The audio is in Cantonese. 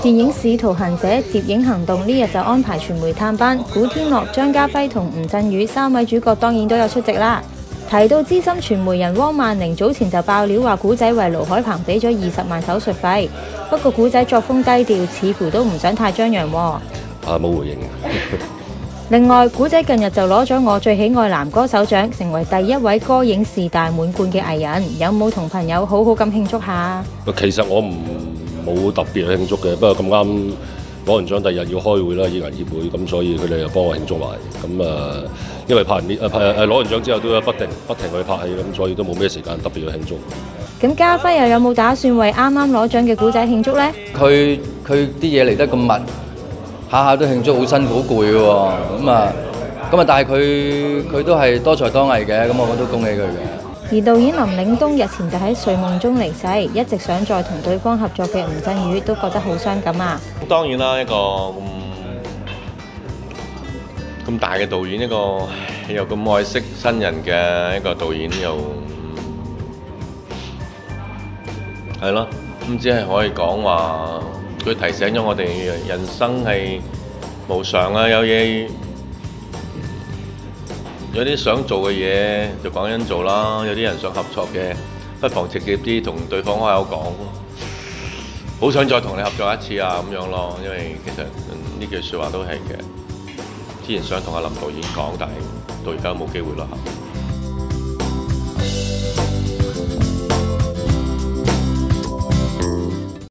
電影《使徒行者》接影行動呢日就安排傳媒探班，古天樂、張家輝同吳鎮宇3位主角當然都有出席啦。提到資深傳媒人汪曼玲早前就爆料話，古仔為盧海鵬俾咗20萬手術費，不過古仔作風低調，似乎都唔想太張揚喎。 冇回應。 另外，古仔近日就攞咗我最喜愛男歌手獎，成為第一位歌影視大滿貫嘅藝人。有冇同朋友好好咁慶祝下？ 其實我冇特別去慶祝嘅，不過咁啱攞完獎第二日要開會啦，演藝協會，咁所以佢哋又幫我慶祝埋。咁因為攞完獎之後都有不停去拍戲，咁所以都冇咩時間特別去慶祝。 咁家輝又有冇打算為啱啱攞獎嘅古仔慶祝呢？ 佢啲嘢嚟得咁密，下下都慶祝，好辛苦好攰嘅喎。但係佢都係多才多藝嘅，咁我都恭喜佢嘅。 而導演林嶺東日前就喺睡夢中離世，一直想再同對方合作嘅吳鎮宇都覺得好傷感啊！ 當然啦，一個咁大嘅導演，一個又咁愛惜新人嘅一個導演，又係咯，咁只係可以講話，佢提醒咗我哋人生係無常啊，有啲想做嘅嘢就講緊做啦，有啲人想合作嘅，不妨直接啲同對方開口講，好想再同你合作一次啊咁樣咯。因為其實呢句説話都係嘅，之前想同阿林導演講，但係到而家冇機會啦。